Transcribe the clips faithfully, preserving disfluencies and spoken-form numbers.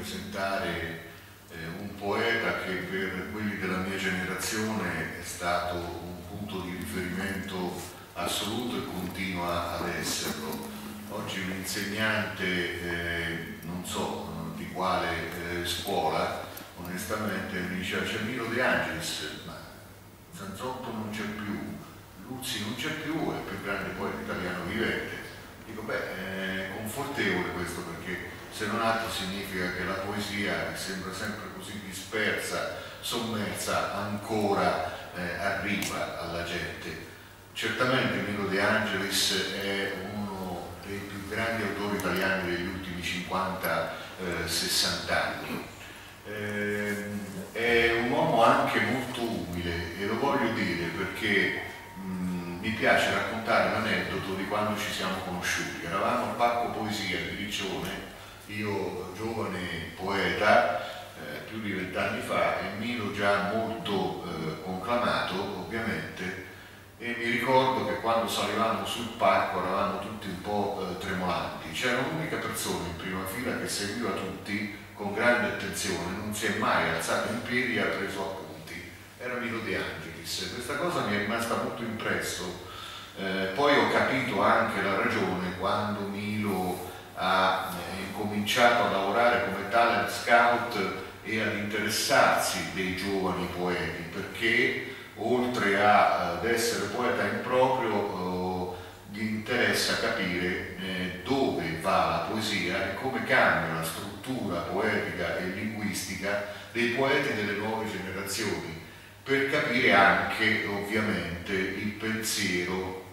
presentare eh, un poeta che per quelli della mia generazione è stato un punto di riferimento assoluto e continua ad esserlo. Oggi un insegnante, eh, non so di quale eh, scuola, onestamente mi diceva: c'è Milo De Angelis, ma Zanzotto non c'è più, Luzzi non c'è più, è il più grande poeta italiano vivente. Dico, beh, è confortevole questo, perché se non altro significa che la poesia, che sembra sempre così dispersa, sommersa, ancora eh, arriva alla gente. Certamente Milo De Angelis è uno dei più grandi autori italiani degli ultimi cinquanta sessanta anni. Eh, è un uomo anche molto umile, e lo voglio dire perché mh, mi piace raccontare l'aneddoto di quando ci siamo conosciuti. Eravamo al Parco Poesia di Riccione, io giovane poeta, eh, più di vent'anni fa, e Milo già molto eh, conclamato, ovviamente, e mi ricordo che quando salivamo sul palco eravamo tutti un po' eh, tremolanti. C'era un'unica persona in prima fila che seguiva tutti con grande attenzione, non si è mai alzato in piedi e ha preso appunti. Era Milo De Angelis. Questa cosa mi è rimasta molto impresso. Eh, poi ho capito anche la ragione quando Milo ha eh, incominciato a lavorare come talent scout e ad interessarsi dei giovani poeti, perché oltre a, ad essere poeta in proprio, eh, gli interessa capire eh, dove va la poesia e come cambia la struttura poetica e linguistica dei poeti delle nuove generazioni, per capire anche ovviamente il pensiero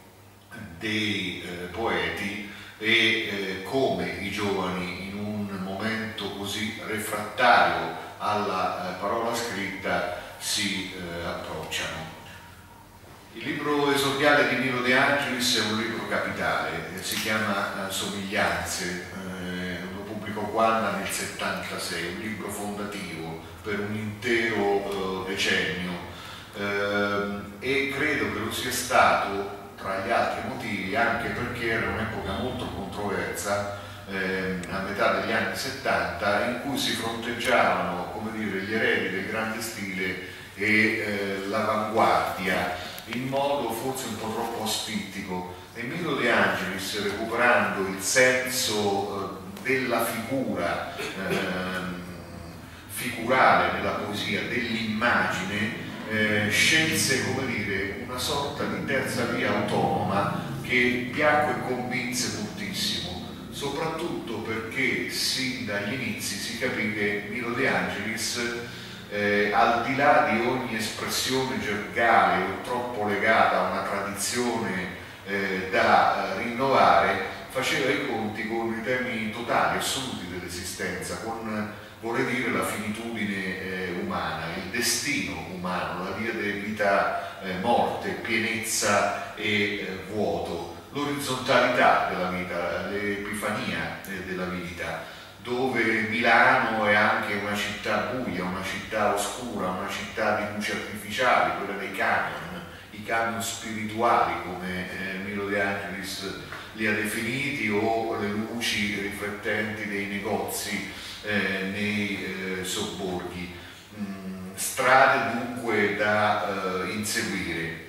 dei eh, poeti e eh, come i giovani in un momento così refrattario alla eh, parola scritta si eh, approcciano. Il libro esordiale di Milo De Angelis è un libro capitale, eh, si chiama eh, Somiglianze, eh, lo pubblicò Quanna nel settantasei, un libro fondativo per un intero eh, decennio, eh, e credo che lo sia stato tra gli altri motivi anche perché era un'epoca molto controversa, eh, a metà degli anni settanta, in cui si fronteggiavano, come dire, gli eredi del grande stile e eh, l'avanguardia in modo forse un po' troppo asfittico, e Milo De Angelis, recuperando il senso eh, della figura eh, figurale nella poesia, dell'immagine, eh, scelse, come dire, una sorta di terza via autonoma che piacque e convinse moltissimo, soprattutto perché sin dagli inizi si capì che Milo De Angelis, eh, al di là di ogni espressione gergale o troppo legata a una tradizione eh, da eh, rinnovare, faceva i conti con i temi totali, assoluti dell'esistenza, con, vorrei dire, la finitudine eh, umana, il destino umano, la via di vita, eh, morte, pienezza e eh, vuoto, l'orizzontalità della vita, l'epifania eh, della vita, dove Milano è anche una città buia, una città oscura, una città di luci artificiali, quella dei camion, i camion spirituali, come eh, Milo De Angelis li ha definiti, o le luci riflettenti dei negozi eh, nei eh, sobborghi. Mm, strade dunque da eh, inseguire.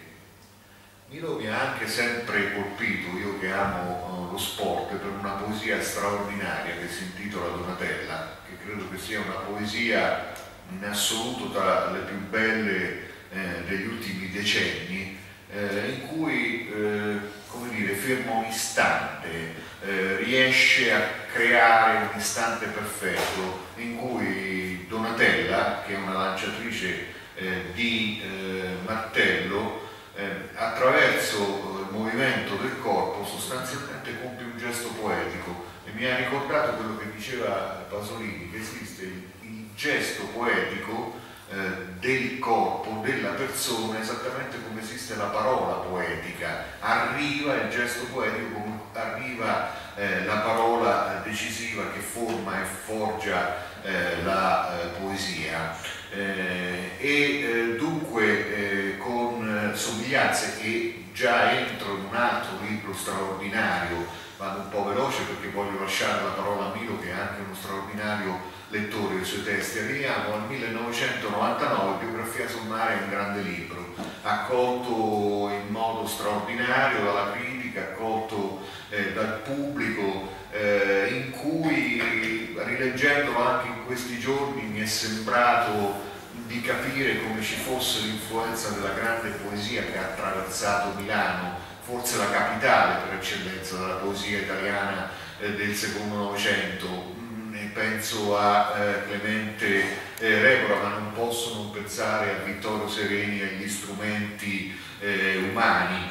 Milo mi ha anche sempre colpito, io che amo uh, lo sport, per una poesia straordinaria che si intitola Donatella, che credo che sia una poesia in assoluto tra le più belle eh, degli ultimi decenni, eh, in cui, eh, come dire, ferma un istante, eh, riesce a creare un istante perfetto in cui Donatella, che è una lanciatrice eh, di eh, martello, Eh, attraverso eh, il movimento del corpo sostanzialmente compie un gesto poetico, e mi ha ricordato quello che diceva Pasolini, che esiste il, il gesto poetico eh, del corpo, della persona, esattamente come esiste la parola poetica. Arriva il gesto poetico come arriva eh, la parola decisiva che forma e forgia eh, la eh, poesia. Eh, e eh, dunque eh, con eh, Somiglianze, e già entro in un altro libro straordinario vado un po' veloce perché voglio lasciare la parola a Milo, che è anche uno straordinario lettore dei suoi testi. Arriviamo al millenovecentonovantanove, Biografia sommaria è un grande libro, accolto in modo straordinario dalla critica, accolto eh, dal pubblico, eh, in cui, rileggendolo anche in questi giorni, mi è sembrato di capire come ci fosse l'influenza della grande poesia che ha attraversato Milano, forse la capitale per eccellenza della poesia italiana eh, del secondo Novecento. Penso a eh, Clemente eh, Repora, ma non posso non pensare a Vittorio Sereni e agli strumenti eh, umani.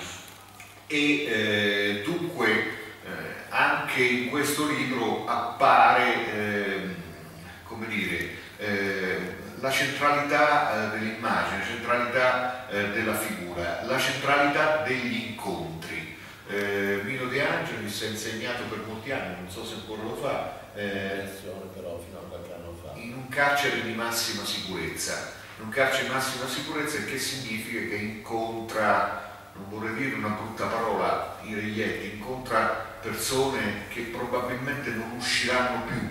E eh, dunque eh, anche in questo libro appare, eh, come dire, eh, la centralità eh, dell'immagine, la centralità eh, della figura, la centralità degli incontri. Eh, Milo De Angelis ha insegnato per molti anni, non so se ancora lo fa, eh, però fino a qualche anno fa, in un carcere di massima sicurezza. In un carcere di massima sicurezza, che significa che incontra, non vorrei dire una brutta parola, i reietti, incontra persone che probabilmente non usciranno più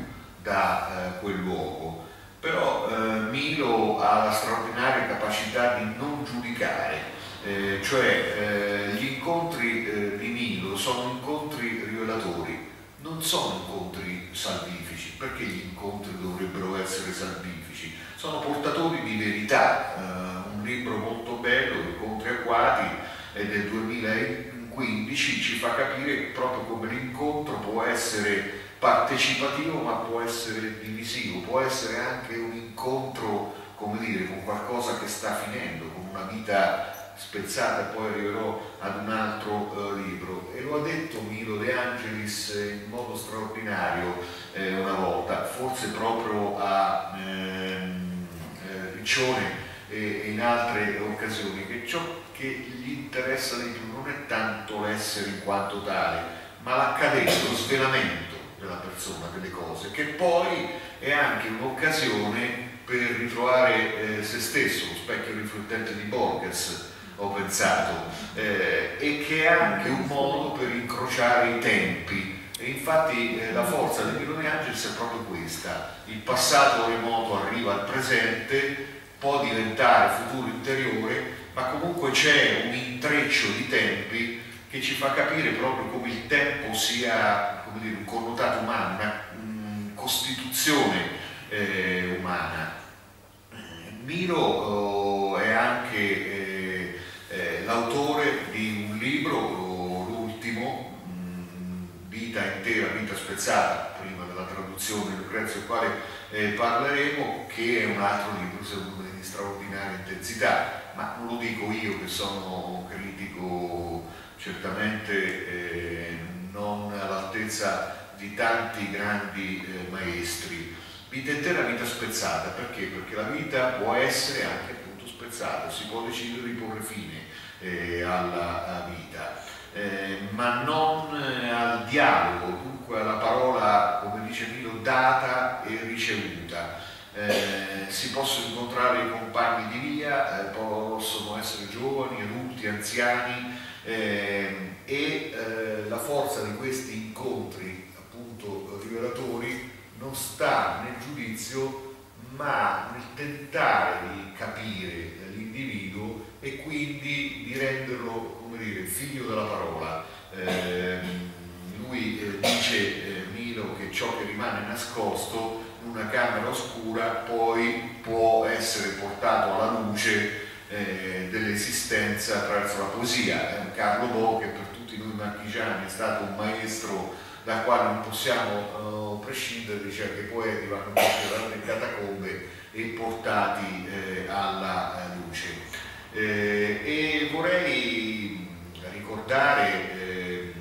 da eh, quel luogo. Però eh, Milo ha la straordinaria capacità di non giudicare. Eh, cioè eh, gli incontri eh, di Milo sono incontri rivelatori, non sono incontri salvifici. Perché gli incontri dovrebbero essere salvifici? Sono portatori di verità. Eh, un libro molto bello, Incontri agguati, è del duemilaquindici, ci fa capire proprio come l'incontro può essere partecipativo ma può essere divisivo, può essere anche un incontro, come dire, con qualcosa che sta finendo, con una vita spezzata, e poi arriverò ad un altro eh, libro. E lo ha detto Milo De Angelis in modo straordinario eh, una volta, forse proprio a ehm, eh, Riccione e, e in altre occasioni, che ciò che gli interessa di più non è tanto l'essere in quanto tale, ma l'accadere, lo svelamento della persona, delle cose, che poi è anche un'occasione per ritrovare eh, se stesso, lo specchio riflettente di Borges, ho pensato, eh, e che è anche un modo per incrociare i tempi. E infatti eh, la forza di Milo De Angelis è proprio questa: il passato remoto arriva al presente, può diventare futuro interiore, ma comunque c'è un intreccio di tempi che ci fa capire proprio come il tempo sia, come dire, un connotato umano, una um, costituzione eh, umana. Milo oh, è anche eh, Eh, l'autore di un libro, l'ultimo, mh, Vita intera, vita spezzata, prima della traduzione di Lucrezio, del quale eh, parleremo, che è un altro libro secondo me di straordinaria intensità, ma non lo dico io che sono un critico certamente eh, non all'altezza di tanti grandi eh, maestri. Vita intera, vita spezzata, perché? Perché la vita può essere anche spezzata, si può decidere di porre fine eh, alla, alla vita, eh, ma non eh, al dialogo, dunque alla parola, come dice Milo, data e ricevuta. Eh, si possono incontrare i compagni di via, eh, possono essere giovani, adulti, anziani, eh, e eh, la forza di questi incontri, appunto rivelatori, non sta nel giudizio ma nel tentare di capire l'individuo e quindi di renderlo, come dire, figlio della parola. Eh, lui eh, dice, eh, Milo, che ciò che rimane nascosto in una camera oscura poi può essere portato alla luce eh, dell'esistenza attraverso la poesia. Eh, Carlo Bo, che per tutti noi marchigiani è stato un maestro da quale non possiamo uh, prescindere, dice che i poeti vanno dalle catacombe e portati eh, alla luce. Eh, e vorrei ricordare, eh,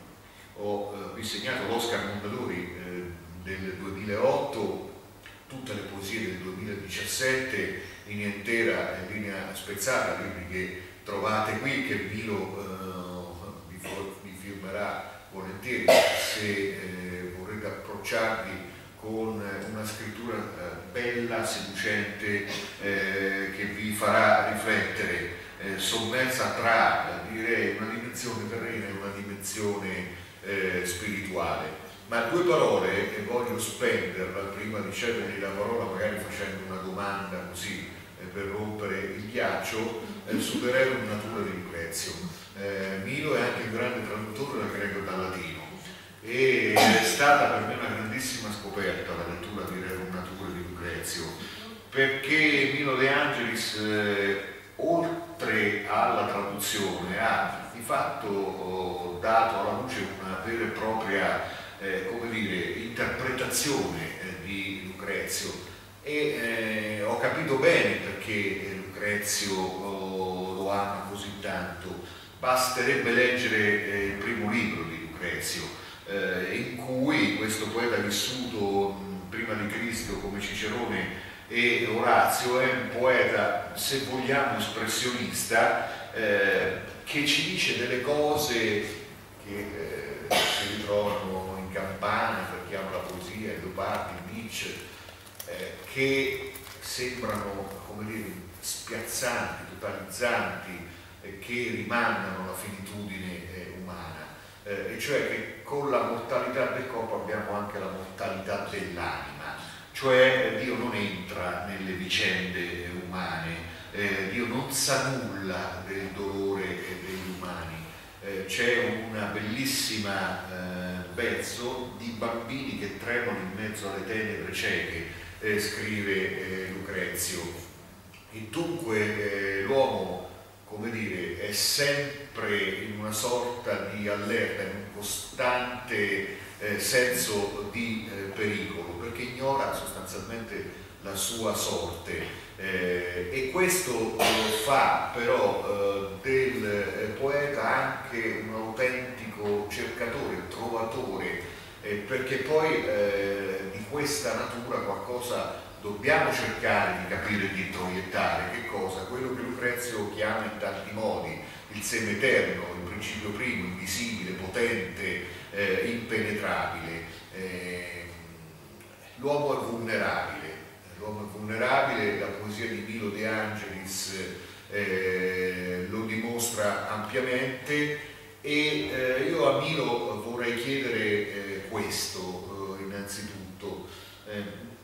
ho eh, qui segnato l'Oscar Mondadori eh, del duemilaotto, tutte le poesie del duemiladiciassette, linea intera e linea spezzata, libri che trovate qui, che Milo eh, vi, vi firmerà volentieri se eh, vorrete approcciarvi con una scrittura eh, bella, seducente, eh, che vi farà riflettere, eh, sommersa tra, eh, direi, una dimensione terrena e una dimensione eh, spirituale. Ma due parole, e voglio spenderla prima di cedergli la parola, magari facendo una domanda così eh, per rompere il ghiaccio, eh, sul Rerum Natura di Lucrezio. Eh, Milo è anche un grande traduttore dal greco e dal latino, e è stata per me una grandissima scoperta la lettura di Rerum Natura di Lucrezio, perché Milo De Angelis, eh, oltre alla traduzione, ha di fatto oh, dato alla luce una vera e propria Eh, come dire, interpretazione eh, di Lucrezio, e eh, ho capito bene perché Lucrezio oh, lo ama così tanto. Basterebbe leggere eh, il primo libro di Lucrezio, eh, in cui questo poeta vissuto mh, prima di Cristo come Cicerone e Orazio è un poeta, se vogliamo, espressionista, eh, che ci dice delle cose che eh, si ritrovano Campana, per chi ama la poesia, Leopardi, Nietzsche, eh, che sembrano, come dire, spiazzanti, totalizzanti, eh, che rimandano alla finitudine eh, umana, eh, e cioè che con la mortalità del corpo abbiamo anche la mortalità dell'anima, cioè Dio non entra nelle vicende umane, eh, Dio non sa nulla del dolore degli umani. Eh, c'è una bellissima eh, pezzo di bambini che tremano in mezzo alle tenebre cieche, eh, scrive eh, Lucrezio, e dunque eh, l'uomo, come dire, è sempre in una sorta di allerta, in un costante eh, senso di eh, pericolo, perché ignora sostanzialmente la sua sorte. Eh, e questo eh, fa però eh, del eh, poeta anche un autentico cercatore, trovatore, eh, perché poi eh, di questa natura qualcosa dobbiamo cercare di capire, di introiettare. Che cosa? Quello che Lucrezio chiama in tanti modi il seme eterno, il principio primo, invisibile, potente, eh, impenetrabile. Eh, l'uomo è vulnerabile. L'uomo è vulnerabile, la poesia di Milo De Angelis eh, lo dimostra ampiamente, e eh, io a Milo vorrei chiedere eh, questo, eh, innanzitutto. Eh,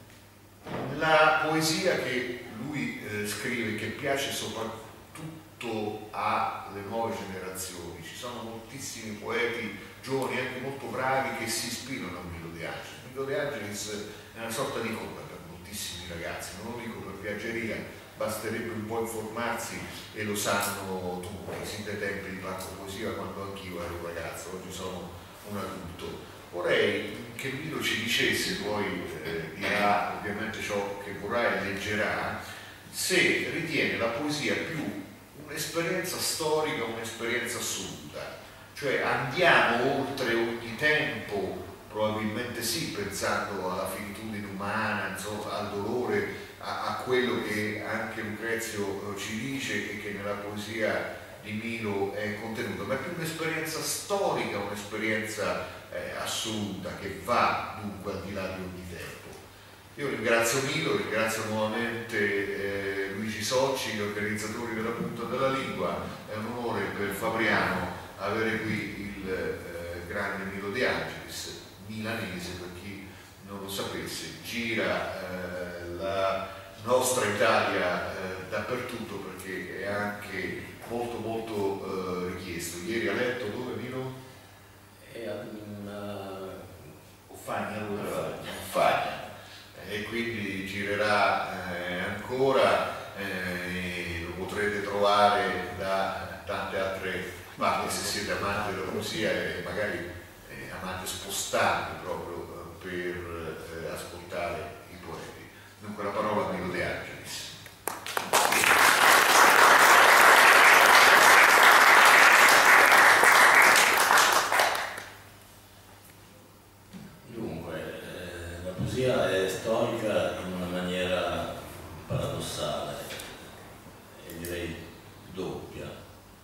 la poesia che lui eh, scrive, che piace soprattutto alle nuove generazioni, ci sono moltissimi poeti giovani, anche molto bravi, che si ispirano a Milo De Angelis. Milo De Angelis è una sorta di coda per moltissimi ragazzi, non lo dico per piaggeria, basterebbe un po' informarsi e lo sanno tutti, sin dai tempi di Parco Poesia, quando anch'io ero un ragazzo, oggi sono un adulto. Vorrei che Milo ci dicesse, poi eh, dirà ovviamente ciò che vorrà e leggerà, se ritiene la poesia più un'esperienza storica o un'esperienza assoluta, cioè andiamo oltre ogni tempo. Probabilmente sì, pensando alla finitudine umana, insomma, al dolore, a, a quello che anche Lucrezio ci dice e che nella poesia di Milo è contenuto, ma è più un'esperienza storica, un'esperienza eh, assoluta, che va dunque al di là di ogni tempo. Io ringrazio Milo, ringrazio nuovamente eh, Luigi Socci, gli organizzatori della Punta della Lingua. È un onore per Fabriano avere qui il eh, grande Milo De Angelis, milanese, per chi non lo sapesse, gira eh, la nostra Italia eh, dappertutto, perché è anche molto molto eh, richiesto. Ieri ha letto dove, Milo? E a uh, Uffagna, Uffagna, e quindi girerà eh, ancora, eh, lo potrete trovare da tante altre parti se siete amanti della poesia e magari amate spostarvi proprio per eh, ascoltare i poeti. Dunque la parola a Milo De Angelis. Dunque, eh, la poesia è storica in una maniera paradossale e direi doppia.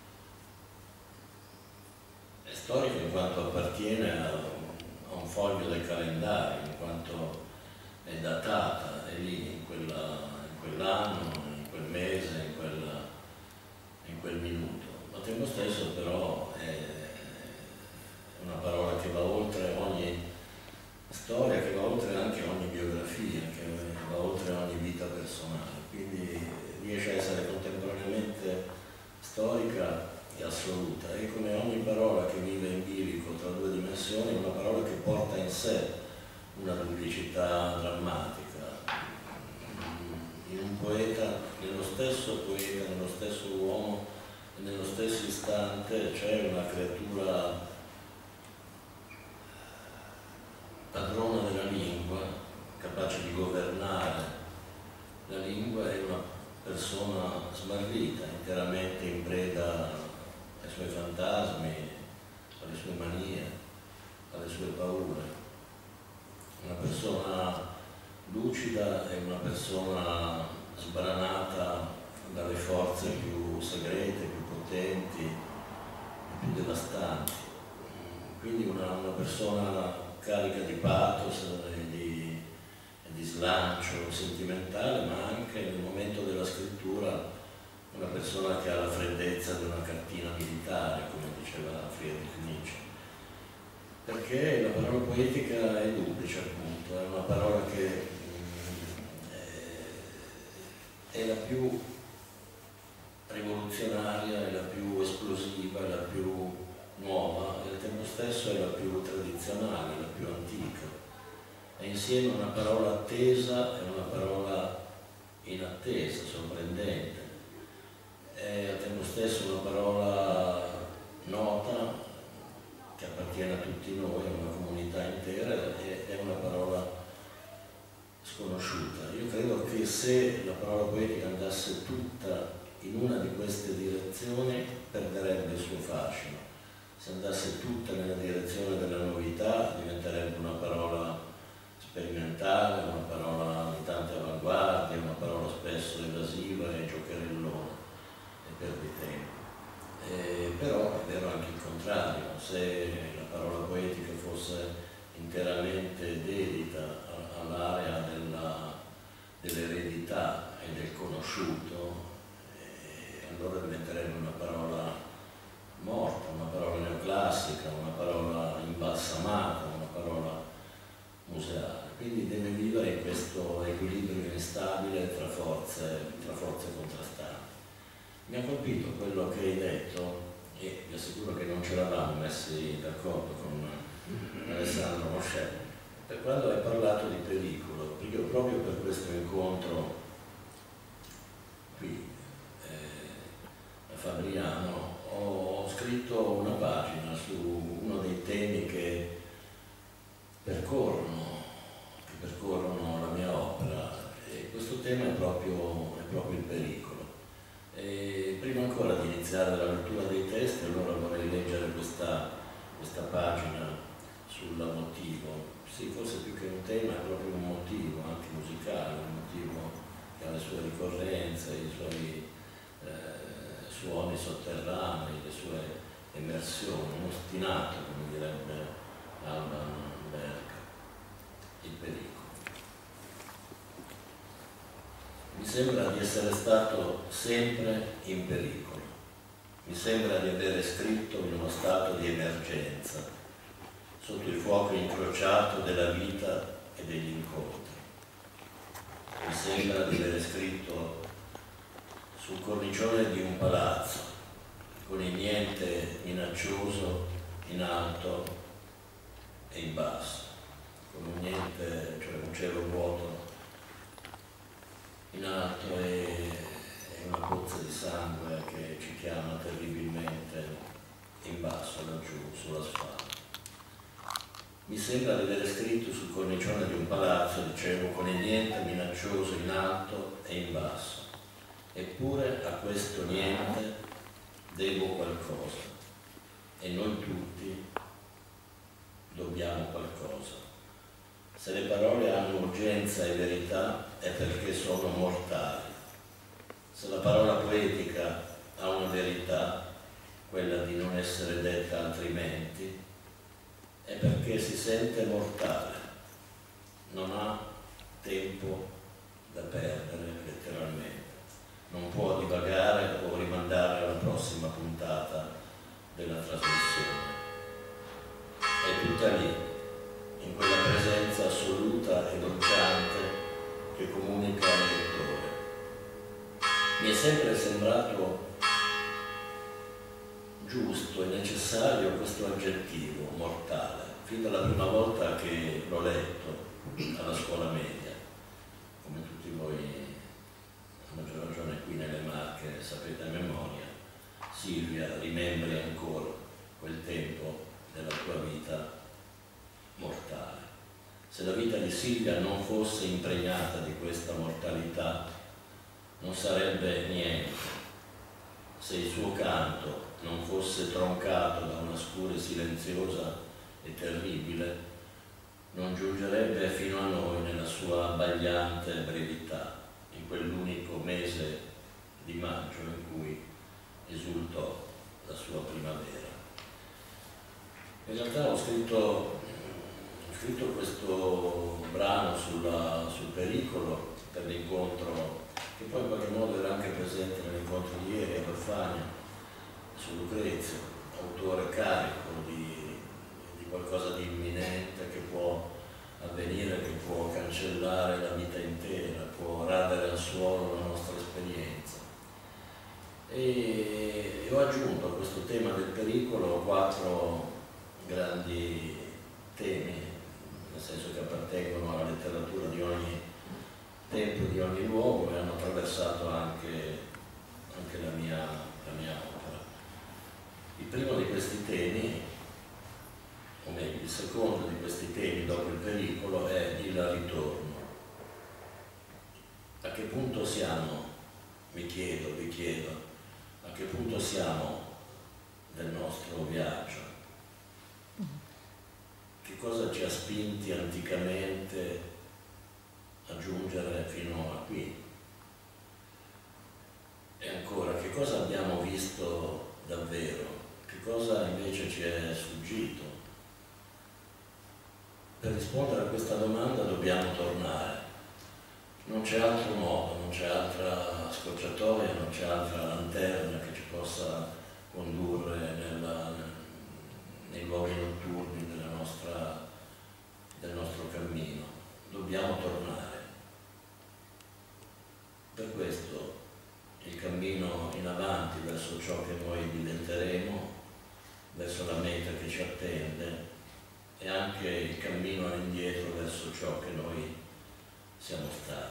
È storica in quanto appartiene a, a un foglio del calendario, in quanto è datata, è lì in, quella, in quell'anno, in quel mese, in, quella, in quel minuto. Al tempo stesso però è una parola che storica e assoluta, e come ogni parola che vive in bilico tra due dimensioni è una parola che porta in sé una duplicità drammatica. In un poeta, nello stesso poeta, nello stesso uomo e nello stesso istante c'è una creatura padrona della lingua, capace di governare la lingua, e una persona smarrita, interamente in preda ai suoi fantasmi, alle sue manie, alle sue paure. Una persona lucida e una persona sbranata dalle forze più segrete, più potenti e più devastanti. Quindi una, una persona carica di pathos e di, e di slancio sentimentale, ma anche nel momento della scrittura una persona che ha la freddezza di una cartina militare, come diceva Friedrich Nietzsche. Perché la parola poetica è duplice, appunto, è una parola che è la più rivoluzionaria, è la più esplosiva, è la più nuova, e al tempo stesso è la più tradizionale, la più antica. È insieme una parola attesa e una parola inattesa, sorprendente. È al tempo stesso una parola nota, che appartiene a tutti noi, a una comunità intera, e è una parola sconosciuta. Io credo che se la parola poetica andasse tutta in una di queste direzioni perderebbe il suo fascino. Se andasse tutta nella direzione della novità diventerebbe una parola sperimentale, una parola di tante avanguardie, una parola spesso evasiva e giocherellona e perditempio. Eh, però è vero anche il contrario. Se la parola poetica fosse interamente dedita all'area dell'eredità e del conosciuto, eh, allora diventerebbe una parola morta, una parola neoclassica, una parola imbalsamata, una parola museale. Quindi deve vivere in questo equilibrio instabile tra forze, tra forze contrastanti. Mi ha colpito quello che hai detto, e vi assicuro che non ce l'avamo messi d'accordo con Alessandro Mosè, per quando hai parlato di pericolo, perché proprio per questo incontro qui eh, a Fabriano ho scritto una pagina su uno dei temi che percorrono, che percorrono la mia opera, e questo tema è proprio, è proprio il pericolo. E prima ancora di iniziare la lettura dei testi, allora vorrei leggere questa, questa pagina sul motivo. Sì, forse più che un tema è proprio un motivo, anche musicale, un motivo che ha le sue ricorrenze, i suoi eh, suoni sotterranei, le sue emersioni, un ostinato, come direbbe Alban Berg, il pericolo. Mi sembra di essere stato sempre in pericolo, mi sembra di avere scritto in uno stato di emergenza, sotto il fuoco incrociato della vita e degli incontri. Mi sembra di avere scritto sul cornicione di un palazzo, con il niente minaccioso in alto e in basso, con un niente, cioè un cielo vuoto in alto e una pozza di sangue che ci chiama terribilmente in basso, laggiù, sull'asfalto. Mi sembra di aver scritto sul cornicione di un palazzo, dicevo, con il niente minaccioso in alto e in basso. Eppure a questo niente devo qualcosa, e noi tutti dobbiamo qualcosa. Se le parole hanno urgenza e verità è perché sono mortali. Se la parola poetica ha una verità, quella di non essere detta altrimenti, è perché si sente mortale, non ha tempo da perdere letteralmente, non può divagare o rimandare alla prossima puntata della trasmissione. È tutta lì, in quella presenza assoluta e dolciante che comunica al lettore. Mi è sempre sembrato giusto e necessario questo aggettivo, mortale, fin dalla prima volta che l'ho letto alla scuola media. Come tutti voi, a maggior ragione qui nelle Marche, sapete a memoria, Silvia, rimembri ancora quel tempo della tua vita mortale. Se la vita di Silvia non fosse impregnata di questa mortalità, non sarebbe niente. Se il suo canto non fosse troncato da una scure silenziosa e terribile, non giungerebbe fino a noi nella sua abbagliante brevità, in quell'unico mese di maggio in cui esultò la sua primavera. In realtà ho scritto, ho scritto questo brano sulla, sul pericolo per l'incontro, che poi in qualche modo era anche presente nell'incontro di ieri a Perfania, su Lucrezio, autore carico di, di qualcosa di imminente che può avvenire, che può cancellare la vita intera, può radere al suolo la nostra esperienza. E, e ho aggiunto a questo tema del pericolo quattro grandi temi, nel senso che appartengono alla letteratura di ogni tempo, di ogni luogo, e hanno attraversato anche, anche la, mia, la mia opera. Il primo di questi temi, o meglio, il secondo di questi temi dopo il pericolo, è il ritorno. A che punto siamo, mi chiedo, vi chiedo, a che punto siamo del nostro viaggio? Che cosa ci ha spinti anticamente a giungere fino a qui? E ancora, che cosa abbiamo visto davvero? Che cosa invece ci è sfuggito? Per rispondere a questa domanda dobbiamo tornare. Non c'è altro modo, non c'è altra scorciatoia, non c'è altra lanterna che ci possa condurre nella, nei luoghi notturni della nostra, del nostro cammino. Dobbiamo tornare. Per questo il cammino in avanti verso ciò che noi diventeremo, verso la meta che ci attende, e anche il cammino all'indietro verso ciò che noi siamo stati.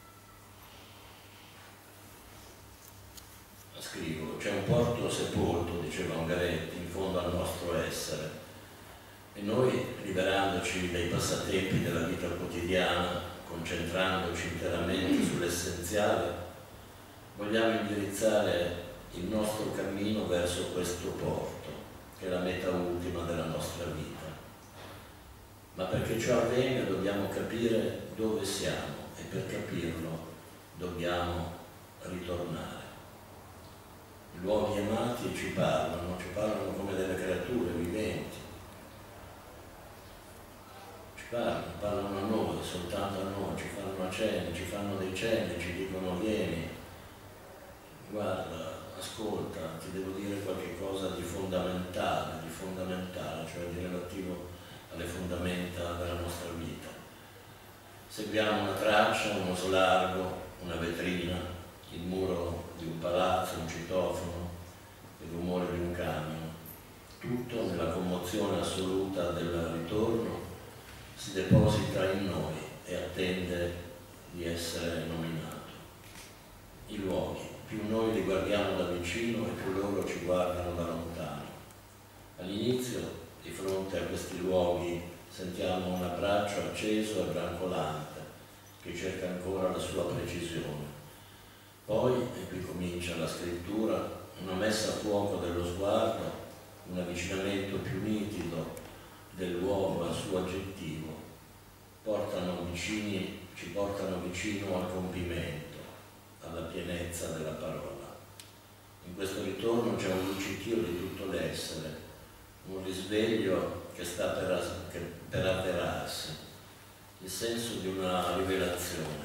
Scrivo, c'è un porto sepolto, diceva Ungaretti, in fondo al nostro essere, e noi, liberandoci dai passatempi della vita quotidiana, concentrandoci interamente sull'essenziale, vogliamo indirizzare il nostro cammino verso questo porto, che è la meta ultima della nostra vita. Ma perché ciò avvenga dobbiamo capire dove siamo, e per capirlo dobbiamo ritornare. I luoghi amati ci parlano, ci parlano come delle creature viventi. Ci parlano, parlano a noi, soltanto a noi, ci fanno cenni, ci fanno dei cenni, ci dicono vieni, guarda, ascolta, ti devo dire qualche cosa di fondamentale, di fondamentale, cioè di relativo alle fondamenta della nostra vita. Seguiamo una traccia, uno slargo, una vetrina, il muro di un palazzo, un citofono, il rumore di un camion. Tutto nella commozione assoluta del ritorno si deposita in noi e attende di essere nominato. I luoghi, più noi li guardiamo da vicino e più loro ci guardano da lontano. All'inizio, di fronte a questi luoghi, sentiamo un abbraccio acceso e brancolante che cerca ancora la sua precisione. Poi, e qui comincia la scrittura, una messa a fuoco dello sguardo, un avvicinamento più nitido dell'uomo al suo aggettivo, portano vicini, ci portano vicino al compimento, alla pienezza della parola. In questo ritorno c'è un luccichio di tutto l'essere, un risveglio che sta per, che, per avverarsi, il senso di una rivelazione.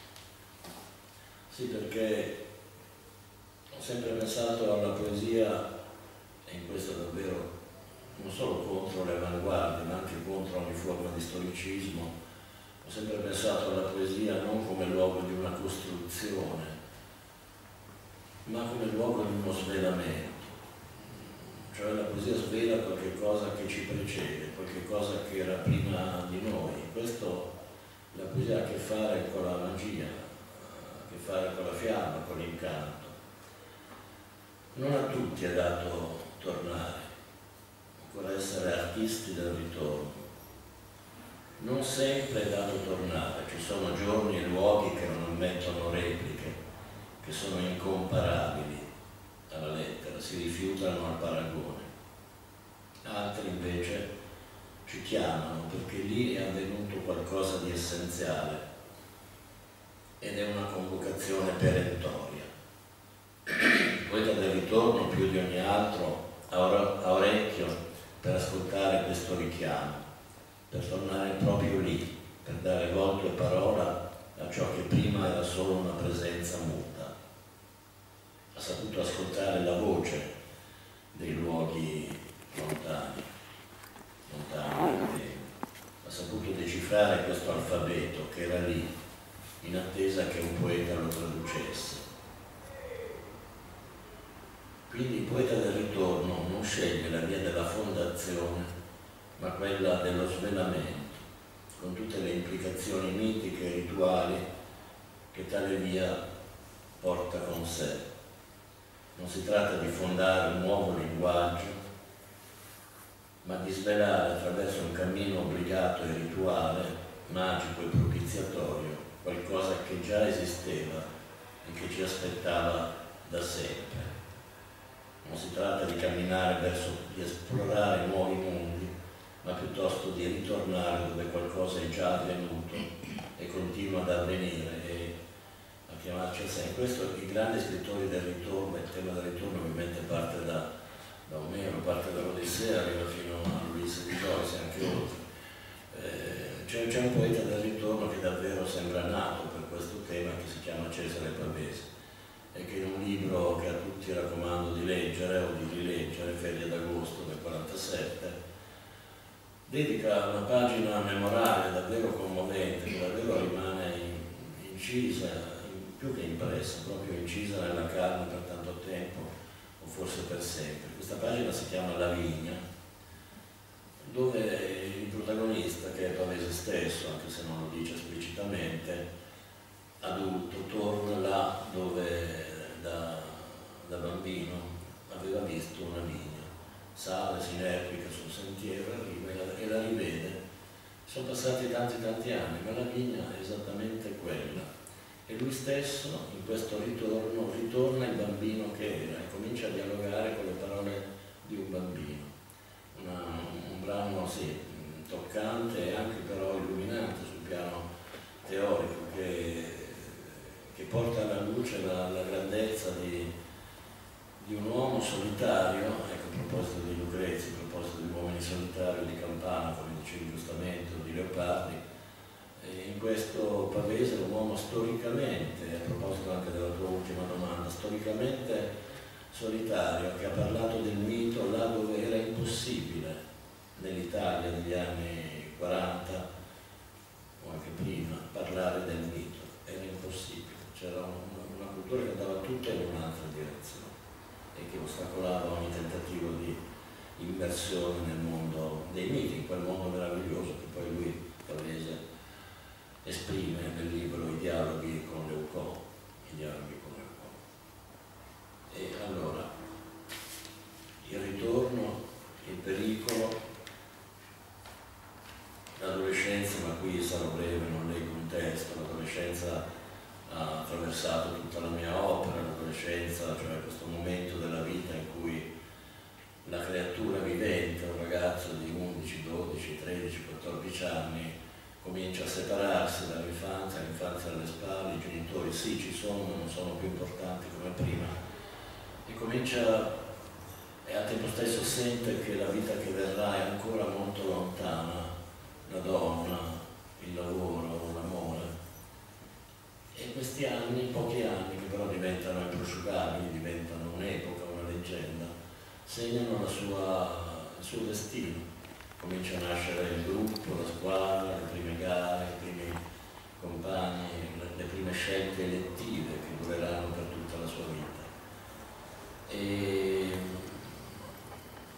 Sì, perché ho sempre pensato alla poesia, e in questo davvero non solo contro le avanguardie, ma anche contro ogni forma di storicismo, ho sempre pensato alla poesia non come luogo di una costruzione, ma come luogo di uno svelamento, cioè la poesia svela qualche cosa che ci precede, qualche cosa che era prima di noi. Questo, la poesia ha a che fare con la magia, ha a che fare con la fiamma, con l'incanto. Non a tutti è dato tornare, ancora essere artisti del ritorno. Non sempre è dato tornare, ci sono giorni e luoghi che non ammettono repliche, che sono incomparabili alla lettera, si rifiutano al paragone. Altri invece ci chiamano perché lì è avvenuto qualcosa di essenziale ed è una convocazione perentoria. Il poeta del ritorno più di ogni altro ha orecchio per ascoltare questo richiamo, per tornare proprio lì, per dare volto e parola a ciò che prima era solo una presenza muta. Ha saputo ascoltare la voce dei luoghi lontani, lontani nel tempo. Ha saputo decifrare questo alfabeto che era lì, in attesa che un poeta lo traducesse. Quindi il poeta del ritorno non sceglie la via della fondazione, ma quella dello svelamento, con tutte le implicazioni mitiche e rituali che tale via porta con sé. Non si tratta di fondare un nuovo linguaggio, ma di svelare attraverso un cammino obbligato e rituale, magico e propiziatorio, qualcosa che già esisteva e che ci aspettava da sempre. Non si tratta di camminare verso, di esplorare nuovi mondi, ma piuttosto di ritornare dove qualcosa è già avvenuto e continua ad avvenire e a chiamarci a sé. Questo i grandi scrittori del ritorno, il tema del ritorno ovviamente parte da, da Omero, parte dall'Odissea, arriva fino all'Ulisse di Joyce e anche oltre. Eh, c'è, c'è un poeta del ritorno che davvero sembra nato per questo tema, che si chiama Cesare Pavese, e che in un libro che a tutti raccomando di leggere o di rileggere, Ferie d'agosto del quarantasette, dedica una pagina memorale davvero commovente, che davvero rimane incisa, più che impressa, proprio incisa nella carne per tanto tempo, o forse per sempre. Questa pagina si chiama La Vigna, dove il protagonista, che è Pavese stesso, anche se non lo dice esplicitamente, adulto, torna là dove da, da bambino aveva visto una vigna. Sale, si inerpica sul sentiero, arriva e la, e la rivede. Sono passati tanti tanti anni, ma la vigna è esattamente quella. E lui stesso, in questo ritorno, ritorna il bambino che era e comincia a dialogare con le parole di un bambino. Una, un brano, sì, toccante e anche però illuminante sul piano teorico, che, che porta alla luce la, la grandezza di, di un uomo solitario. Ecco, a proposito di Lucrezia, a proposito di uomini solitari, di Campana, come dicevi giustamente, o di Leopardi, e in questo Pavese è un uomo storicamente, a proposito anche della tua ultima domanda, storicamente solitario, che ha parlato del mito là dove era impossibile, nell'Italia degli anni quaranta o anche prima, parlare del mito. Era impossibile, c'era una, una cultura che andava tutta in un'altra direzione e che ostacolava ogni tentativo di immersione nel mondo dei miti, in quel mondo meraviglioso che poi lui, Pavese, esprime nel libro I dialoghi con Leucò. I dialoghi con Leucò. E allora, il ritorno, il pericolo, l'adolescenza, ma qui sarò breve, non leggo un testo, l'adolescenza ha attraversato tutta la mia opera, l'adolescenza, cioè questo momento della vita in cui la creatura vivente, un ragazzo di undici, dodici, tredici, quattordici anni, comincia a separarsi dall'infanzia, l'infanzia alle spalle, i genitori sì ci sono, ma non sono più importanti come prima, e comincia, e al tempo stesso sente che la vita che verrà è ancora molto lontana, la donna, il lavoro, l'amore. E questi anni, pochi anni, che però diventano improsciugabili, diventano un'epoca, una leggenda, segnano la sua, il suo destino. Comincia a nascere il gruppo, la squadra, le prime gare, i primi compagni, le, le prime scelte elettive che dureranno per tutta la sua vita. E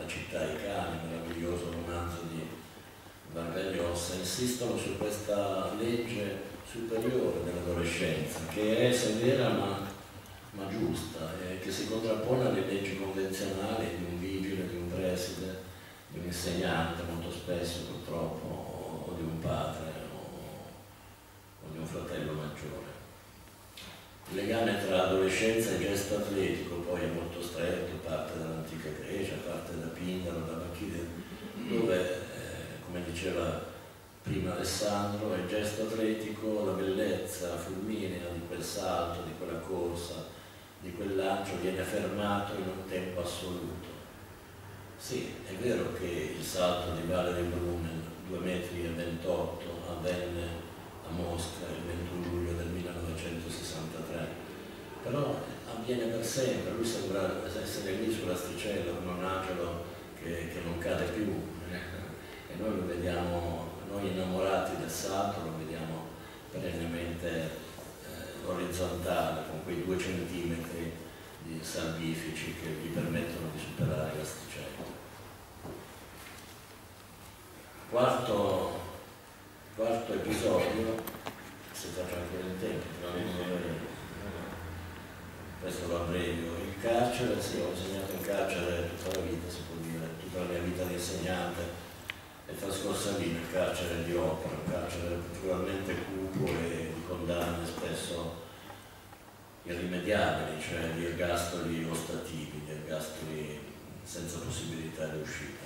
città e i cani, meraviglioso romanzo di Vargas Llosa, insistono su questa legge superiore dell'adolescenza, che è severa ma, ma giusta, e che si contrappone alle leggi convenzionali di un vigile, di un preside, di un insegnante molto spesso purtroppo, o, o di un padre o, o di un fratello maggiore. Il legame tra adolescenza e gesto atletico poi è molto stretto, parte dall'antica Grecia, parte da Pindaro, da Bacchide, dove, eh, come diceva prima Alessandro, il gesto atletico, la bellezza fulminea di quel salto, di quella corsa, di quel lancio viene fermato in un tempo assoluto. Sì, è vero che il salto di Valle del Brunnen, due metri e ventotto, avvenne a Mosca il ventuno luglio del millenovecentosessantatré, però avviene per sempre, lui sembra essere lì sull'asticella come un angelo che, che non cade più, e noi lo vediamo, noi innamorati del salto lo vediamo perennemente eh, orizzontale, con quei due centimetri di salvifici che gli permettono di superare l'asticella. Quarto, quarto episodio, se faccio ancora in tempo, però non questo lo abbrevio. Il carcere, sì, ho insegnato in carcere tutta la vita, si può dire, tutta la mia vita di insegnante è trascorsa lì nel carcere di Opera, un carcere particolarmente cupo e di condanne spesso irrimediabili, cioè di ergastoli ostativi, di ergastoli senza possibilità di uscita.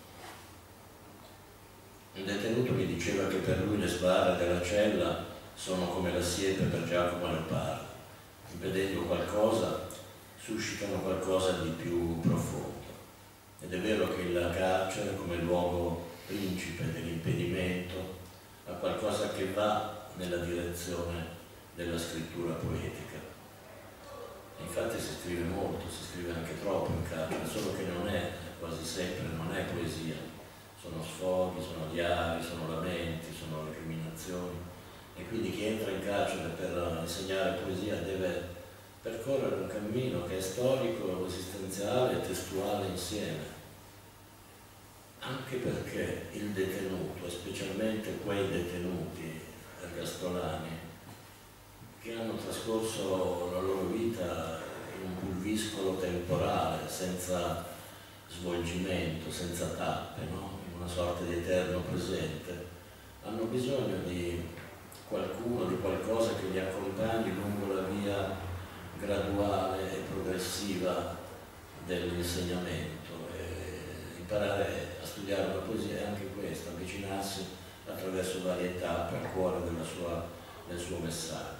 Un detenuto mi diceva che per lui le sbarre della cella sono come la siepe per Giacomo Leopardi, impedendo qualcosa suscitano qualcosa di più profondo. Ed è vero che il carcere, come luogo principe dell'impedimento, ha qualcosa che va nella direzione della scrittura poetica. Infatti si scrive molto, si scrive anche troppo in carcere, solo che non è, quasi sempre, non è poesia. Sono sfoghi, sono diari, sono lamenti, sono recriminazioni. E quindi chi entra in carcere per insegnare poesia deve percorrere un cammino che è storico, esistenziale e testuale insieme. Anche perché il detenuto, e specialmente quei detenuti ergastolani, che hanno trascorso la loro vita in un pulviscolo temporale, senza svolgimento, senza tappe, no? In una sorta di eterno presente, hanno bisogno di qualcuno, di qualcosa che li accompagni lungo la via graduale e progressiva dell'insegnamento. E imparare a studiare una poesia è anche questo, avvicinarsi attraverso varie tappe al cuore della sua, del suo messaggio.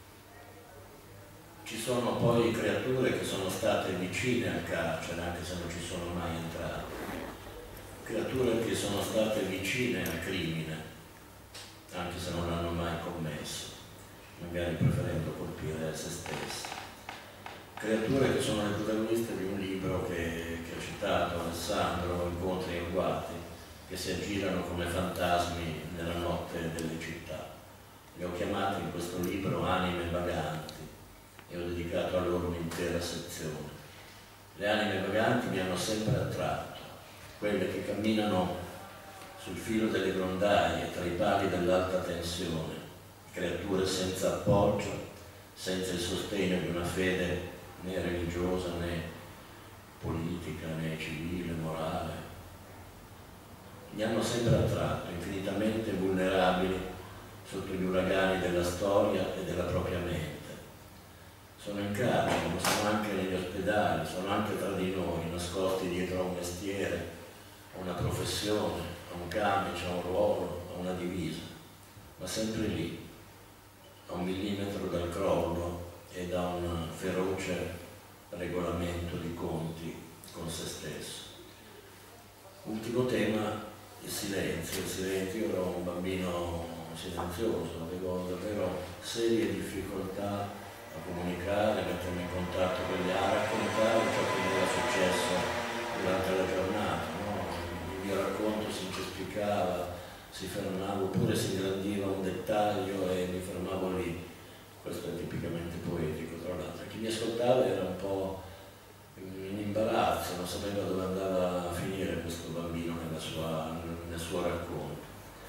Ci sono poi creature che sono state vicine al carcere, anche se non ci sono mai entrate, creature che sono state vicine al crimine, anche se non l'hanno mai commesso, magari preferendo colpire se stessi. Creature che sono le protagoniste di un libro che, che ha citato Alessandro, Incontri e Agguati, che si aggirano come fantasmi nella notte delle città. Le ho chiamate in questo libro anime vaganti e ho dedicato a loro un'intera sezione. Le anime vaganti mi hanno sempre attratto, quelle che camminano sul filo delle grondaie, tra i pali dell'alta tensione, creature senza appoggio, senza il sostegno di una fede né religiosa né politica né civile, morale. Mi hanno sempre attratto, infinitamente vulnerabili sotto gli uragani della storia e della propria mente. Sono in carcere, ma sono anche negli ospedali, sono anche tra di noi, nascosti dietro a un mestiere, a una professione, a un camice, a un ruolo, a una divisa, ma sempre lì, a un millimetro dal crollo e da un feroce regolamento di conti con se stesso. Ultimo tema, il silenzio. Il silenzio, io ero un bambino silenzioso, avevo davvero serie difficoltà a comunicare, a mettermi in contatto con gli altri, a raccontare ciò che mi era successo durante la giornata, no? Il mio racconto si incespicava, si fermava, oppure si ingrandiva un dettaglio e mi fermavo lì. Questo è tipicamente poetico, tra l'altro. Chi mi ascoltava era un po' in imbarazzo, non sapeva dove andava a finire questo bambino nella sua, nel suo racconto.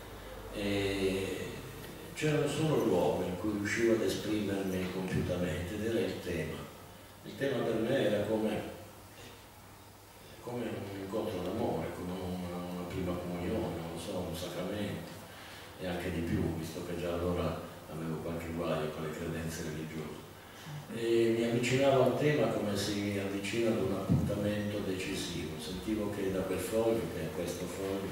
E c'era un solo luogo in cui riuscivo ad esprimermi compiutamente ed era il tema. Il tema per me era come, come un incontro d'amore, come una, una prima comunione, non so, un sacramento, e anche di più, visto che già allora avevo qualche guaio con le credenze religiose. E mi avvicinavo al tema come si avvicina ad un appuntamento decisivo. Sentivo che da quel foglio, che è questo foglio,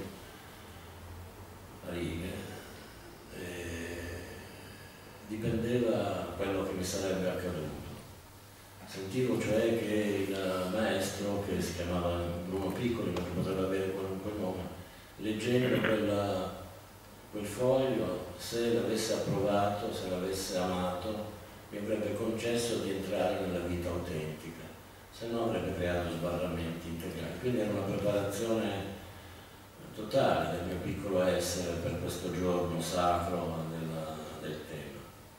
a righe, eh, dipendeva quello che mi sarebbe accaduto. Sentivo cioè che il maestro, che si chiamava Bruno Piccoli, ma che potrebbe avere qualunque nome, leggendo quella, quel foglio, se l'avesse approvato, se l'avesse amato, mi avrebbe concesso di entrare nella vita autentica, se no avrebbe creato sbarramenti integrali. Quindi era una preparazione totale del mio piccolo essere per questo giorno sacro della, del tema.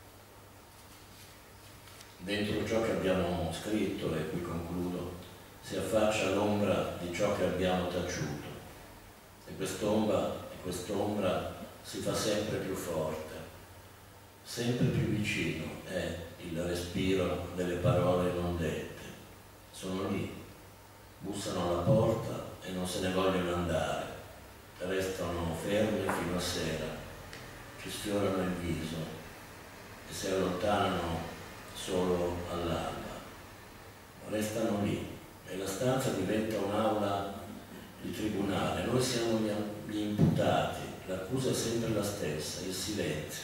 Dentro ciò che abbiamo scritto, e qui concludo, si affaccia l'ombra di ciò che abbiamo taciuto, e quest'ombra, e quest'ombra si fa sempre più forte, sempre più vicino è il respiro delle parole non dette. Sono lì, bussano alla porta e non se ne vogliono andare, restano fermi fino a sera, ci sfiorano il viso e si allontanano solo all'alba. Restano lì e la stanza diventa un'aula di tribunale. Noi siamo gli, gli imputati, l'accusa è sempre la stessa, il silenzio.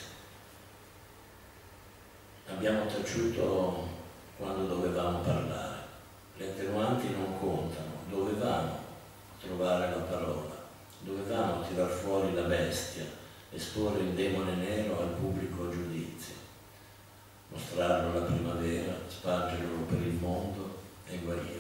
Abbiamo taciuto quando dovevamo parlare, le attenuanti non contano, dovevamo trovare la parola, dovevamo tirar fuori la bestia, esporre il demone nero al pubblico giudizio, mostrarlo alla primavera, spargerlo per il mondo e guarire.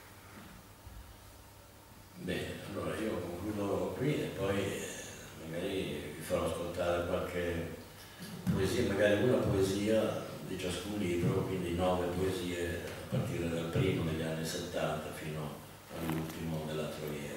Bene, allora io concludo qui e poi eh, magari vi farò ascoltare qualche poesia, magari una poesia di ciascun libro, quindi nove poesie a partire dal primo degli anni settanta fino all'ultimo dell'altro ieri.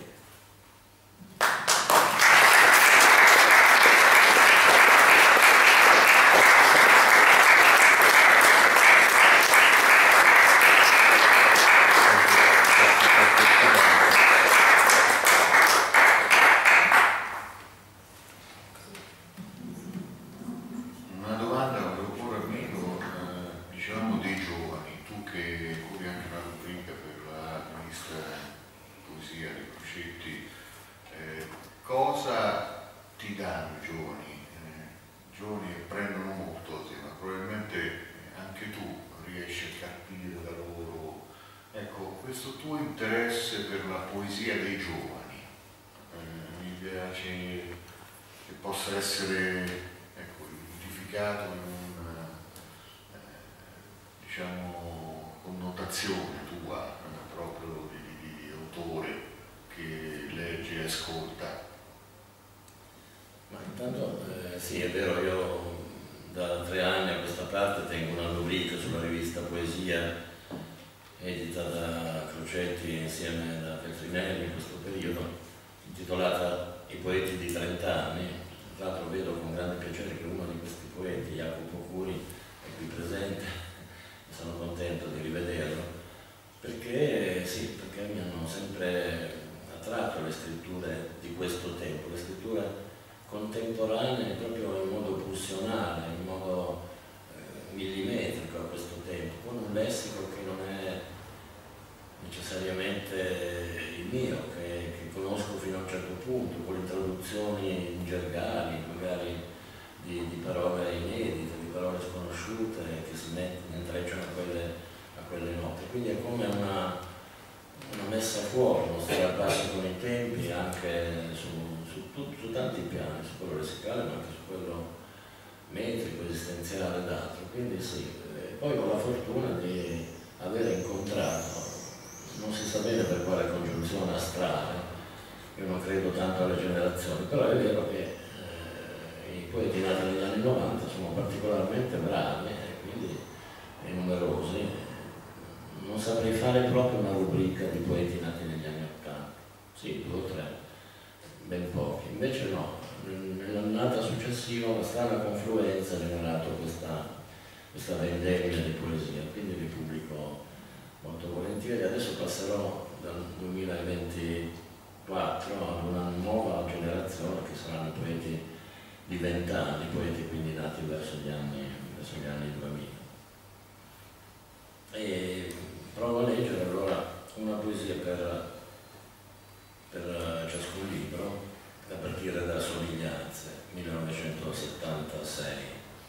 Questo tuo interesse per la poesia dei giovani, eh, mi piace che possa essere, ecco, identificato in una eh, diciamo, connotazione tua, eh, proprio di, di, di autore che legge e ascolta. Ma intanto eh, sì, è vero, io da tre anni a questa parte tengo una rubrica sulla rivista Poesia edita da Crocetti insieme da Feltrinelli in questo periodo, intitolata I poeti di trent'anni. Tra l'altro vedo con grande piacere che uno di questi poeti, Jacopo Curi, è qui presente e sono contento di rivederlo, perché sì, perché mi hanno sempre attratto le scritture di questo tempo, le scritture contemporanee proprio in modo pulsionale, in modo eh, millimetrico a questo tempo, con un lessico che non è necessariamente il mio, che, che conosco fino a un certo punto, con introduzioni gergali, magari di, di parole inedite, di parole sconosciute che si intrecciano a quelle, a quelle note. Quindi è come una, una messa a fuoco, uno stare al passo con i tempi anche su, su, su, su tanti piani, su quello lessicale ma anche su quello metrico, esistenziale ed altro. Quindi sì, e poi ho la fortuna di aver incontrato, non si sa bene per quale congiunzione astrale, io non credo tanto alle generazioni, però è vero che eh, i poeti nati negli anni novanta sono particolarmente bravi e quindi e numerosi, non saprei fare proprio una rubrica di poeti nati negli anni Ottanta, sì, due o tre, ben pochi, invece no, nell'annata successiva una strana confluenza ha generato questa, questa vendemmia di poesia, quindi li pubblico molto volentieri. Adesso passerò dal duemilaventiquattro ad una nuova generazione che saranno poeti di vent'anni, poeti quindi nati verso gli anni, verso gli anni duemila. E provo a leggere allora una poesia per, per ciascun libro, a partire da Somiglianze, millenovecentosettantasei.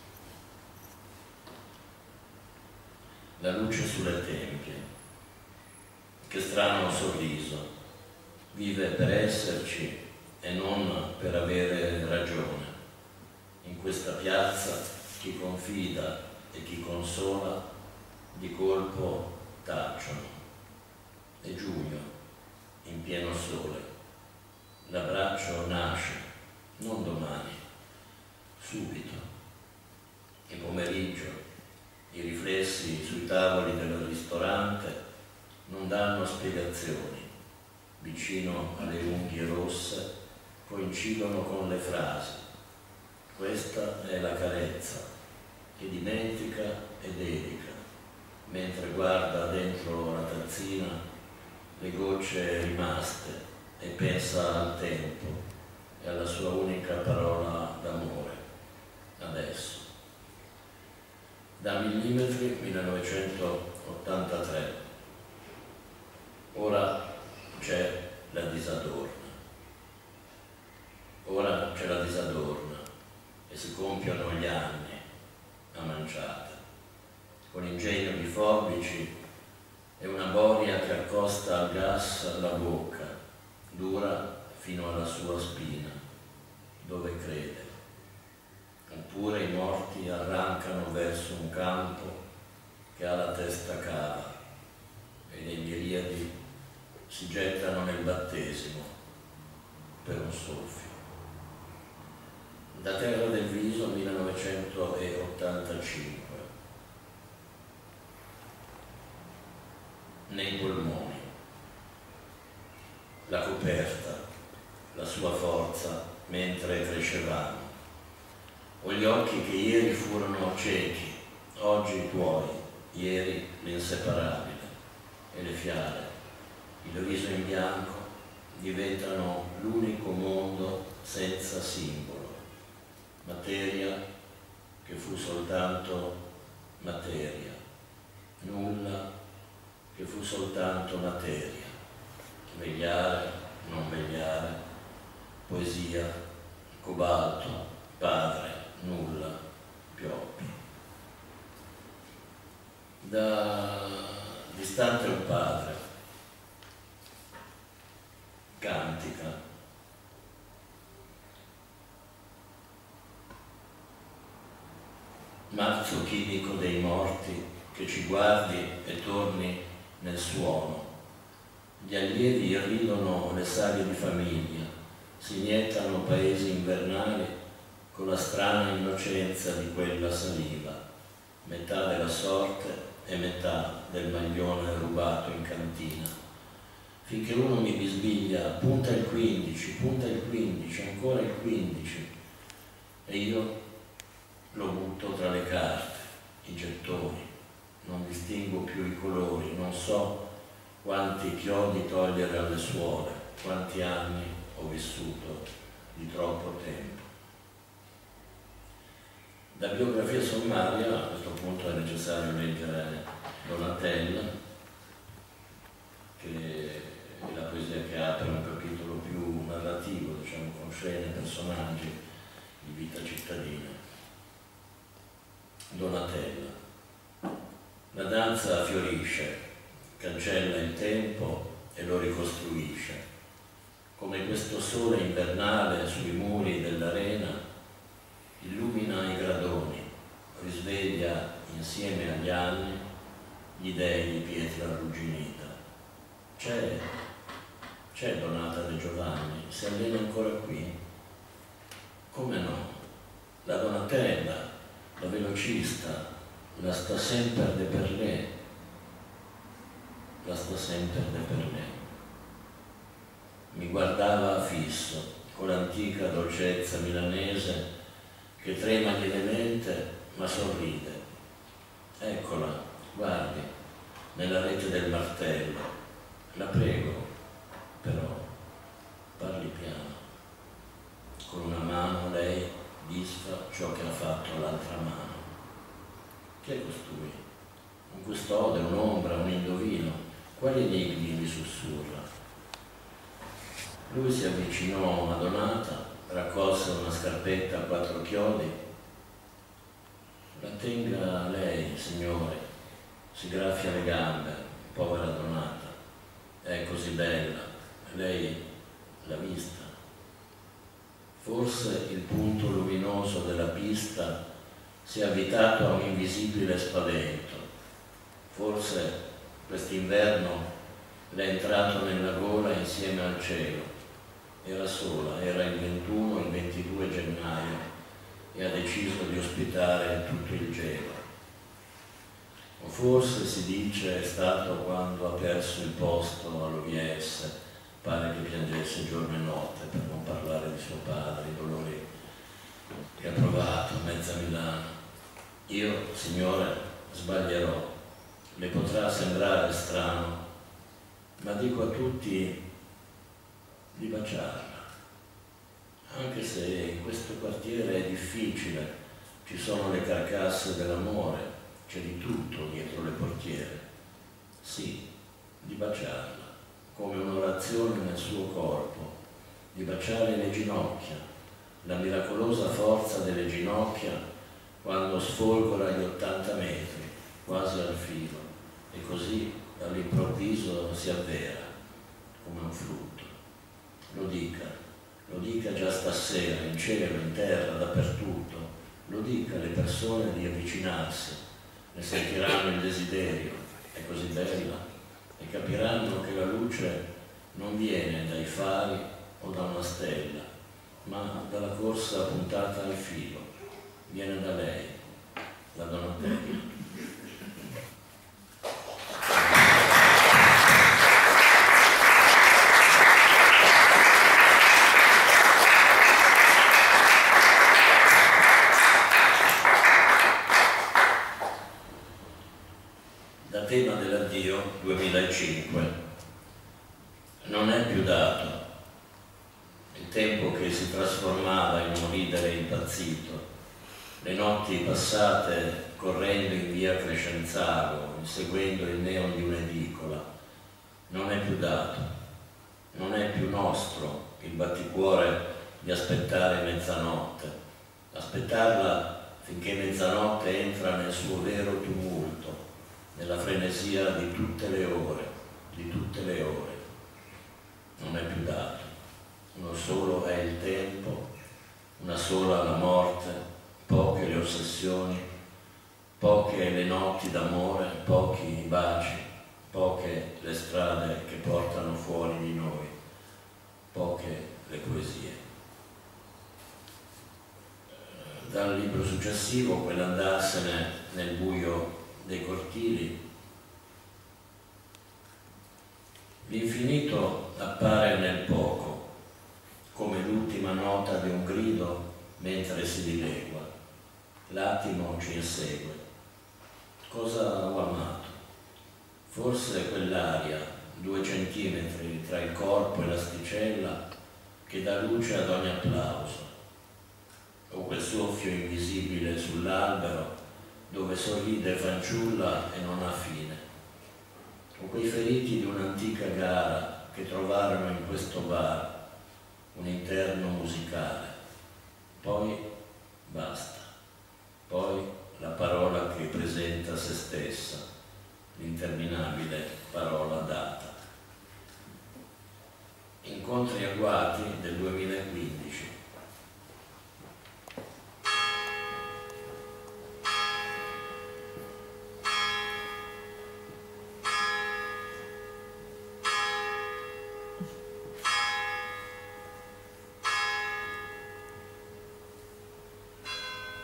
La luce sulle tempie, che strano sorriso, vive per esserci e non per avere ragione. In questa piazza chi confida e chi consola di colpo tacciono. È giugno, in pieno sole. L'abbraccio nasce, non domani, subito. E pomeriggio, i riflessi sui tavoli del ristorante non danno spiegazioni. Vicino alle unghie rosse coincidono con le frasi. Questa è la carezza, che dimentica e dedica, mentre guarda dentro la tazzina le gocce rimaste e pensa al tempo e alla sua unica parola d'amore, adesso. Da millimetri, millenovecentottantatré. Ora c'è la disadorna. Ora c'è la disadorna e si compiono gli anni a manciate, con ingegno di forbici e una boria che accosta al gas la bocca, dura fino alla sua spina, dove crede. Oppure i morti arrancano verso un campo che ha la testa cava e le miriadi si gettano nel battesimo per un soffio. Da Terra del Viso, millenovecentottantacinque. Nei polmoni. La coperta, la sua forza mentre crescevamo. O gli occhi che ieri furono ciechi, oggi tuoi, ieri l'inseparabile. E le fiale, il riso in bianco, diventano l'unico mondo senza simbolo. Materia che fu soltanto materia, nulla che fu soltanto materia, vegliare, non vegliare, poesia, cobalto, padre, nulla, pioppi. Da distante un padre cantica. Marzo chimico dei morti che ci guardi e torni nel suono. Gli allievi irridono le saghe di famiglia, si iniettano paesi invernali con la strana innocenza di quella saliva, metà della sorte e metà del maglione rubato in cantina. Finché uno mi bisbiglia, punta il quindici, punta il quindici, ancora il quindici, e io lo butto tra le carte, i gettoni, non distingo più i colori, non so quanti chiodi togliere alle suole, quanti anni ho vissuto di troppo tempo. Da biografia sommaria, a questo punto è necessario leggere Donatella, che è la poesia che apre un capitolo più narrativo, diciamo, con scene, personaggi di vita cittadina. Donatella. La danza fiorisce, cancella il tempo e lo ricostruisce. Come questo sole invernale sui muri dell'arena illumina i gradoni, risveglia insieme agli anni gli dei di pietra arrugginita. C'è, c'è Donata De Giovanni, si allena ancora qui? Come no? La Donatella, la velocista, la sta sempre de per lei. la sta sempre per me. Mi guardava fisso, con l'antica dolcezza milanese che trema lievemente ma sorride. Eccola, guardi, nella rete del martello. La prego, però, parli piano. Con una mano lei disfa ciò che ha fatto l'altra mano. Chi è costui? Un custode, un'ombra, un indovino? Quali enigmi mi sussurra? Lui si avvicinò a una donata, raccolse una scarpetta a quattro chiodi. La tenga lei, signore, si graffia le gambe, povera donata. È così bella, lei l'ha vista. Forse il punto luminoso della pista si è avvitato a un invisibile spavento. Forse quest'inverno le è entrato nella gola insieme al cielo. Era sola, era il ventuno e il ventidue gennaio e ha deciso di ospitare tutto il gelo. O forse, si dice, è stato quando ha perso il posto all'O V S, pare che piangesse giorno e notte, per non parlare di suo padre, i dolori che ha provato a mezza Milano. Io, signore, sbaglierò, le potrà sembrare strano, ma dico a tutti di baciarla, anche se in questo quartiere è difficile, ci sono le carcasse dell'amore, c'è di tutto dietro le portiere. Sì, di baciarla, come un'orazione nel suo corpo, di baciare le ginocchia, la miracolosa forza delle ginocchia quando sfolgora gli ottanta metri, quasi al filo, e così all'improvviso si avvera, come un frutto. Lo dica, lo dica già stasera, in cielo, in terra, dappertutto, lo dica alle persone di avvicinarsi, ne sentiranno il desiderio, è così bella, e capiranno che la luce non viene dai fari o da una stella, ma dalla corsa puntata al filo, viene da lei, da Donatella. Da tema dell'addio duemilacinque non è più dato il tempo che si trasformava in un ridere impazzito, le notti passate correndo in via Crescenzago, inseguendo il neon di un'edicola. Non è più dato, non è più nostro il batticuore di aspettare mezzanotte, aspettarla finché mezzanotte entra nel suo vero tumulto, nella frenesia di tutte le ore, di tutte le ore. Non è più dato, uno solo è il tempo, una sola la morte, poche le ossessioni, poche le notti d'amore, pochi i baci, poche le strade che portano fuori di noi, poche le poesie. Dal libro successivo, quell'andarsene nel buio dei cortili, l'infinito appare nel poco, come l'ultima nota di un grido mentre si dilegua. L'attimo ci insegue. Cosa ho amato? Forse quell'aria, due centimetri tra il corpo e l'asticella, che dà luce ad ogni applauso, o quel soffio invisibile sull'albero dove sorride fanciulla e non ha fine, o quei feriti di un'antica gara che trovarono in questo bar un interno musicale. Poi basta, poi la parola che presenta se stessa, l'interminabile parola data. Incontri agguati del duemilaquindici.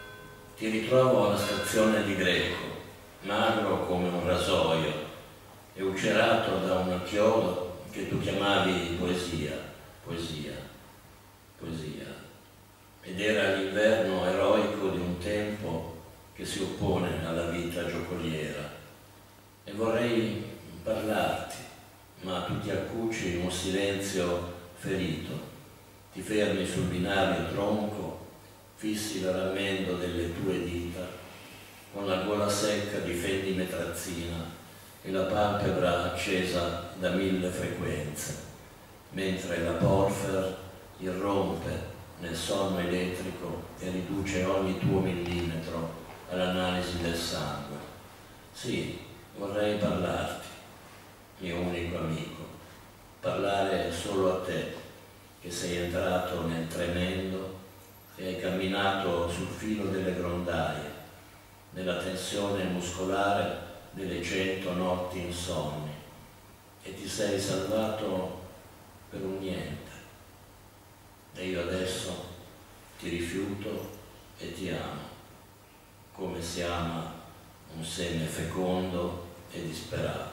Ti ritrovo alla stazione di Greco, magro come un rasoio e ulcerato da un chiodo che tu chiamavi poesia, poesia, poesia. Ed era l'inverno eroico di un tempo che si oppone alla vita giocoliera. E vorrei parlarti, ma tu ti accucci in un silenzio ferito, ti fermi sul binario tronco, fissi il rammendo delle tue dita, con la gola secca di fendimetrazzina e la palpebra accesa da mille frequenze, mentre la Porfer irrompe nel sonno elettrico e riduce ogni tuo millimetro all'analisi del sangue. Sì, vorrei parlarti, mio unico amico, parlare solo a te, che sei entrato nel tremendo e hai camminato sul filo delle grondaie, nella tensione muscolare delle cento notti insonni, e ti sei salvato per un niente. E io adesso ti rifiuto e ti amo, come si ama un seme fecondo e disperato.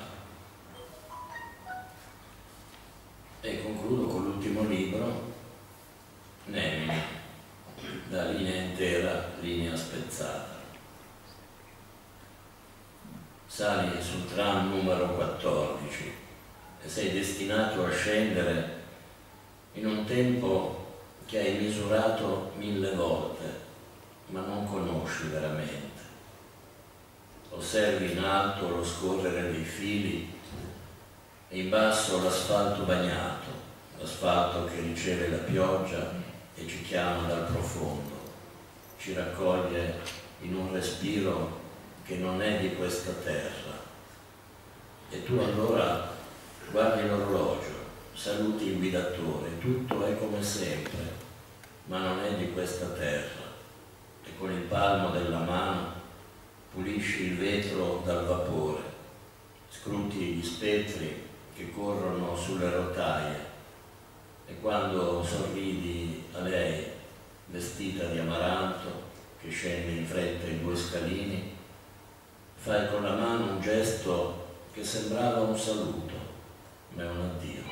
E concludo con l'ultimo libro, Nemini, da linea intera, linea spezzata. Sali sul tram numero quattordici e sei destinato a scendere in un tempo che hai misurato mille volte, ma non conosci veramente. Osservi in alto lo scorrere dei fili e in basso l'asfalto bagnato, l'asfalto che riceve la pioggia e ci chiama dal profondo, ci raccoglie in un respiro che non è di questa terra. E tu allora guardi l'orologio, saluti il guidatore, tutto è come sempre, ma non è di questa terra, e con il palmo della mano pulisci il vetro dal vapore, scruti gli spettri che corrono sulle rotaie, e quando sorridi a lei, vestita di amaranto, che scende in fretta i due scalini, fai con la mano un gesto che sembrava un saluto, ma è un addio.